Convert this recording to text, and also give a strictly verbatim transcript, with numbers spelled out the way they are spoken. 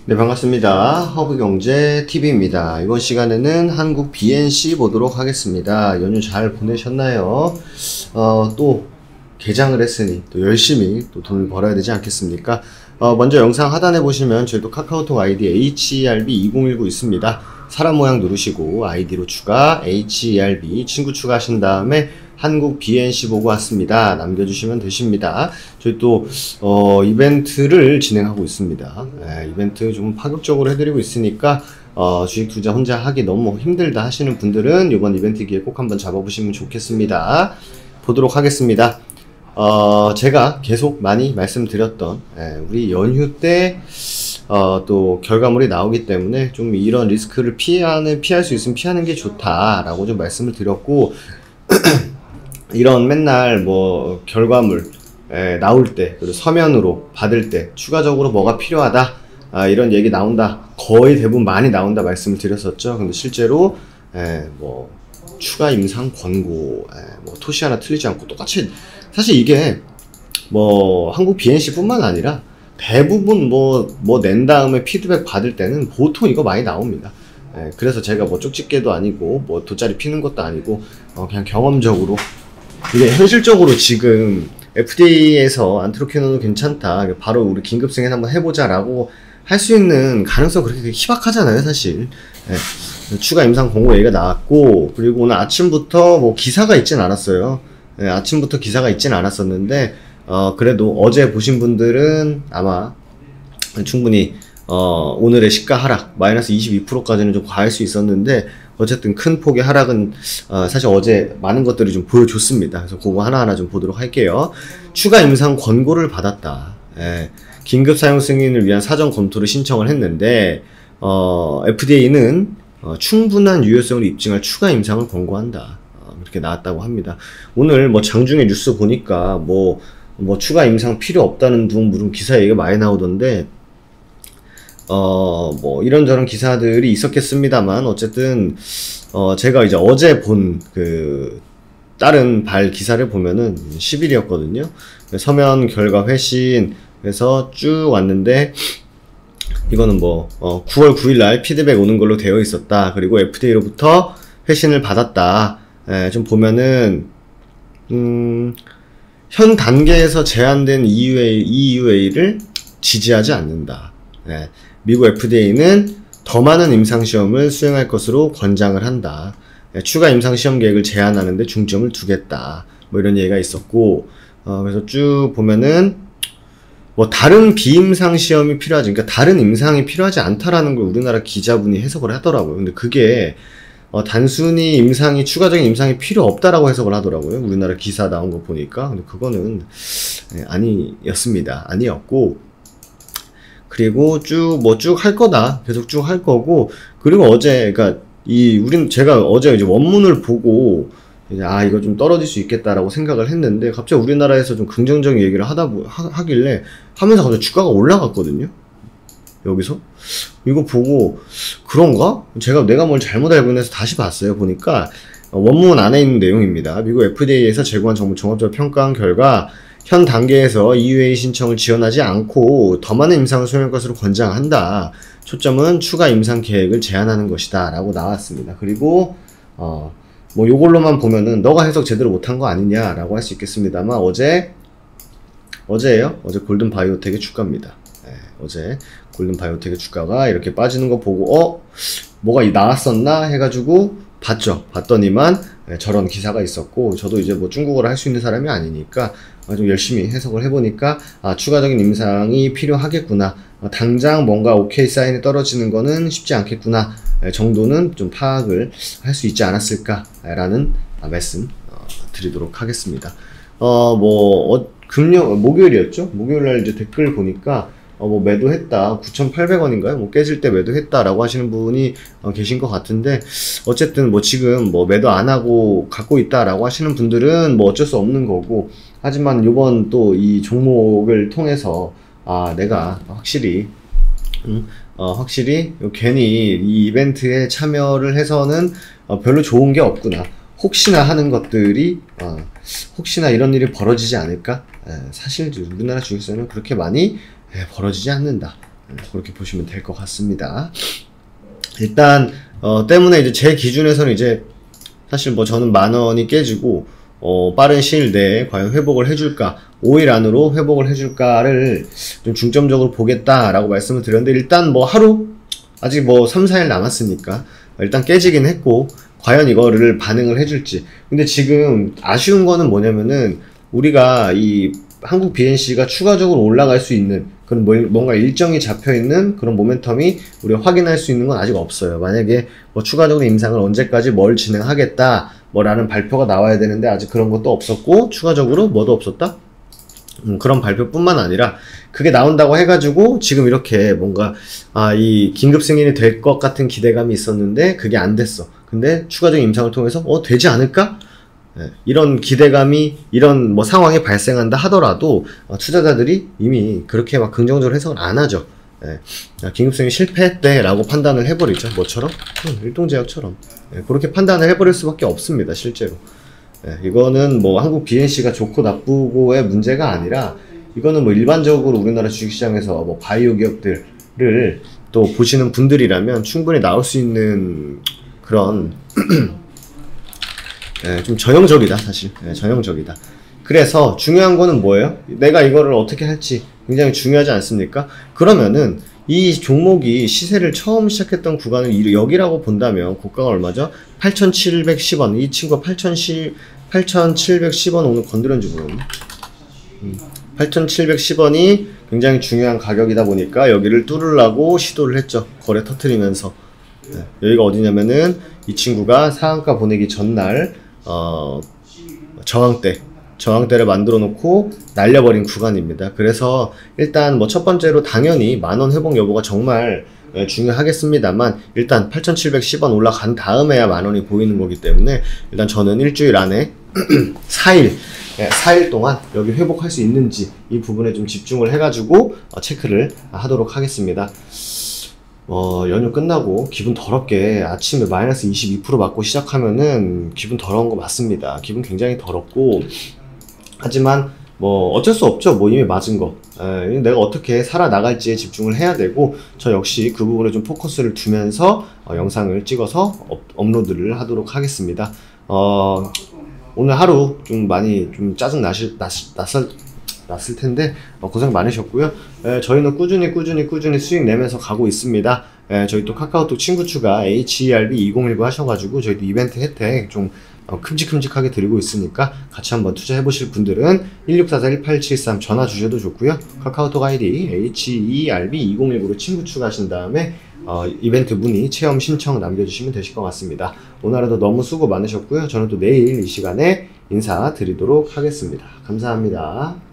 네, 반갑습니다. 허브경제티비입니다. 이번 시간에는 한국 비엔씨 보도록 하겠습니다. 연휴 잘 보내셨나요? 어, 또 개장을 했으니 또 열심히 또 돈을 벌어야 되지 않겠습니까? 어, 먼저 영상 하단에 보시면 저희도 카카오톡 아이디 에이치이알비 이공일구 있습니다. 사람 모양 누르시고 아이디로 추가, 에이치이알비 친구 추가하신 다음에 한국 비엔씨 보고 왔습니다. 남겨주시면 되십니다. 저희 또 어, 이벤트를 진행하고 있습니다. 네, 이벤트 좀 파격적으로 해드리고 있으니까 어, 주식 투자 혼자 하기 너무 힘들다 하시는 분들은 이번 이벤트 기회 꼭 한번 잡아보시면 좋겠습니다. 보도록 하겠습니다. 어, 제가 계속 많이 말씀드렸던 예, 우리 연휴 때 어, 또 결과물이 나오기 때문에 좀 이런 리스크를 피하는 피할 수 있으면 피하는 게 좋다라고 좀 말씀을 드렸고 이런 맨날 뭐 결과물 에, 나올 때 그리고 서면으로 받을 때 추가적으로 뭐가 필요하다 아, 이런 얘기 나온다 거의 대부분 많이 나온다 말씀을 드렸었죠. 근데 실제로 에, 뭐 추가 임상 권고 에, 뭐 토시 하나 틀리지 않고 똑같이 사실 이게 뭐 한국 비엔씨 뿐만 아니라 대부분 뭐 뭐 낸 다음에 피드백 받을 때는 보통 이거 많이 나옵니다. 에, 그래서 제가 뭐 쪽집게도 아니고 뭐 돗자리 피는 것도 아니고 어, 그냥 경험적으로 이게 현실적으로 지금 에프디에이에서 안트로퀴논은 괜찮다 바로 우리 긴급 승인 한번 해보자 라고 할 수 있는 가능성 그렇게 희박하잖아요 사실. 네. 추가 임상 권고 얘기가 나왔고 그리고 오늘 아침부터 뭐 기사가 있진 않았어요. 네, 아침부터 기사가 있진 않았었는데 어 그래도 어제 보신 분들은 아마 충분히 어 오늘의 시가 하락 마이너스 이십이 퍼센트까지는 좀 과할 수 있었는데 어쨌든 큰 폭의 하락은 어, 사실 어제 많은 것들이 좀 보여줬습니다. 그래서 그거 하나하나 좀 보도록 할게요. 추가 임상 권고를 받았다. 예, 긴급 사용 승인을 위한 사전 검토를 신청을 했는데 어, 에프디에이는 어, 충분한 유효성을 입증할 추가 임상을 권고한다. 어, 이렇게 나왔다고 합니다. 오늘 뭐 장중에 뉴스 보니까 뭐, 뭐 추가 임상 필요 없다는 둥 무슨 기사 얘기가 많이 나오던데 어, 뭐, 이런저런 기사들이 있었겠습니다만, 어쨌든, 어, 제가 이제 어제 본, 그, 다른 발 기사를 보면은 십 일이었거든요. 서면 결과 회신, 그래서 쭉 왔는데, 이거는 뭐, 어, 구월 구일 날 피드백 오는 걸로 되어 있었다. 그리고 에프디에이로부터 회신을 받았다. 에, 좀 보면은, 음, 현 단계에서 제한된 이유에이, 이유에이를 지지하지 않는다. 예, 미국 에프디에이는 더 많은 임상시험을 수행할 것으로 권장을 한다. 예, 추가 임상시험 계획을 제한하는데 중점을 두겠다. 뭐 이런 얘기가 있었고, 어, 그래서 쭉 보면은, 뭐 다른 비임상시험이 필요하지, 그러니까 다른 임상이 필요하지 않다라는 걸 우리나라 기자분이 해석을 하더라고요. 근데 그게, 어, 단순히 임상이, 추가적인 임상이 필요 없다라고 해석을 하더라고요. 우리나라 기사 나온 거 보니까. 근데 그거는, 예, 아니었습니다. 아니었고, 그리고 쭉 뭐 쭉 할 거다 계속 쭉 할 거고 그리고 어제 그러니까 이 우린 제가 어제 이제 원문을 보고 이제 아 이거 좀 떨어질 수 있겠다라고 생각을 했는데 갑자기 우리나라에서 좀 긍정적인 얘기를 하다 하, 하길래 하면서 갑자기 주가가 올라갔거든요. 여기서 이거 보고 그런가? 제가 내가 뭘 잘못 알고 있어서 다시 봤어요. 보니까 원문 안에 있는 내용입니다. 미국 에프디에이에서 제공한 정보 종합적으로 평가한 결과 현 단계에서 이유에이 신청을 지원하지 않고 더 많은 임상을 수행할 것으로 권장한다. 초점은 추가 임상 계획을 제한하는 것이다. 라고 나왔습니다. 그리고, 어, 뭐 요걸로만 보면은 너가 해석 제대로 못한 거 아니냐 라고 할 수 있겠습니다만 어제, 어제예요? 어제 골든 바이오텍의 주가입니다. 네, 어제 골든 바이오텍의 주가가 이렇게 빠지는 거 보고, 어? 뭐가 나왔었나? 해가지고 봤죠. 봤더니만 네, 저런 기사가 있었고 저도 이제 뭐 중국어를 할 수 있는 사람이 아니니까 좀 열심히 해석을 해보니까 아 추가적인 임상이 필요하겠구나. 어, 당장 뭔가 오케이 사인이 떨어지는 거는 쉽지 않겠구나 에, 정도는 좀 파악을 할 수 있지 않았을까 라는 아, 말씀 어, 드리도록 하겠습니다. 어 뭐 어, 금요 목요일이었죠. 목요일날 이제 댓글 보니까 어, 뭐, 매도했다. 구천팔백 원인가요? 뭐, 깨질 때 매도했다라고 하시는 분이 어, 계신 것 같은데, 어쨌든 뭐, 지금 뭐, 매도 안 하고 갖고 있다라고 하시는 분들은 뭐, 어쩔 수 없는 거고, 하지만 요번 또 이 종목을 통해서, 아, 내가 확실히, 음, 어, 확실히, 괜히 이 이벤트에 참여를 해서는 어, 별로 좋은 게 없구나. 혹시나 하는 것들이, 어, 혹시나 이런 일이 벌어지지 않을까? 에, 사실 우리나라 주식시장은 그렇게 많이 에, 벌어지지 않는다. 그렇게 보시면 될 것 같습니다. 일단 어, 때문에 이제 제 기준에서는 이제 사실 뭐 저는 만 원이 깨지고 어, 빠른 시일 내에 과연 회복을 해줄까, 오 일 안으로 회복을 해줄까를 좀 중점적으로 보겠다라고 말씀을 드렸는데, 일단 뭐 하루 아직 뭐 삼, 사 일 남았으니까 일단 깨지긴 했고, 과연 이거를 반응을 해줄지. 근데 지금 아쉬운 거는 뭐냐면은 우리가 이 한국 비엔씨가 추가적으로 올라갈 수 있는 그런 뭔가 일정이 잡혀있는 그런 모멘텀이 우리가 확인할 수 있는 건 아직 없어요. 만약에 뭐 추가적으로 임상을 언제까지 뭘 진행하겠다 뭐 라는 발표가 나와야 되는데 아직 그런 것도 없었고, 추가적으로 뭐도 없었다? 음, 그런 발표뿐만 아니라 그게 나온다고 해가지고 지금 이렇게 뭔가 아, 이 긴급 승인이 될 것 같은 기대감이 있었는데 그게 안 됐어. 근데 추가적인 임상을 통해서 어 되지 않을까? 네, 이런 기대감이 이런 뭐 상황이 발생한다 하더라도 어, 투자자들이 이미 그렇게 막 긍정적으로 해석을 안 하죠. 네, 긴급 승인 실패했대 라고 판단을 해버리죠. 뭐처럼? 음, 일동제약처럼. 네, 그렇게 판단을 해버릴 수밖에 없습니다. 실제로. 네, 이거는 뭐 한국 비엔씨가 좋고 나쁘고의 문제가 아니라 이거는 뭐 일반적으로 우리나라 주식시장에서 뭐 바이오 기업들을 또 보시는 분들이라면 충분히 나올 수 있는 그런 네, 좀 전형적이다 사실. 네, 전형적이다. 그래서 중요한 거는 뭐예요? 내가 이거를 어떻게 할지 굉장히 중요하지 않습니까? 그러면은 이 종목이 시세를 처음 시작했던 구간을 여기라고 본다면 고가가 얼마죠? 팔천칠백십 원. 이 친구가 팔천칠백십 원 오늘 건드렸는지 모르겠네. 음, 팔천칠백십 원이 굉장히 중요한 가격이다 보니까 여기를 뚫으려고 시도를 했죠. 거래 터트리면서. 네, 여기가 어디냐면은 이 친구가 상한가 보내기 전날 어, 저항대 저항대를 만들어 놓고 날려버린 구간입니다. 그래서 일단 뭐 첫 번째로 당연히 만원 회복 여부가 정말 중요하겠습니다만, 일단 팔천칠백십 원 올라간 다음에야 만원이 보이는 거기 때문에 일단 저는 일주일 안에 사 일 사 일 동안 여기 회복할 수 있는지 이 부분에 좀 집중을 해가지고 체크를 하도록 하겠습니다. 어, 연휴 끝나고 기분 더럽게 아침에 마이너스 이십이 퍼센트 맞고 시작하면은 기분 더러운 거 맞습니다. 기분 굉장히 더럽고, 하지만 뭐 어쩔 수 없죠. 뭐 이미 맞은 거. 에, 내가 어떻게 살아나갈지에 집중을 해야 되고, 저 역시 그 부분에 좀 포커스를 두면서 어, 영상을 찍어서 업, 업로드를 하도록 하겠습니다. 어, 오늘 하루 좀 많이 좀 짜증 나실, 나실, 났을, 났을 텐데 어, 고생 많으셨고요. 에, 저희는 꾸준히 꾸준히 꾸준히 수익 내면서 가고 있습니다. 에, 저희 또 카카오톡 친구 추가 에이치이알비 이공일구 하셔가지고 저희도 이벤트 혜택 좀 어, 큼직큼직하게 드리고 있으니까 같이 한번 투자해 보실 분들은 일육사사 일팔칠삼 전화 주셔도 좋고요. 카카오톡 아이디 에이치이알비 이공일구로 친구 추가하신 다음에 어, 이벤트 문의 체험 신청 남겨주시면 되실 것 같습니다. 오늘 하루도 너무 수고 많으셨고요. 저는 또 내일 이 시간에 인사드리도록 하겠습니다. 감사합니다.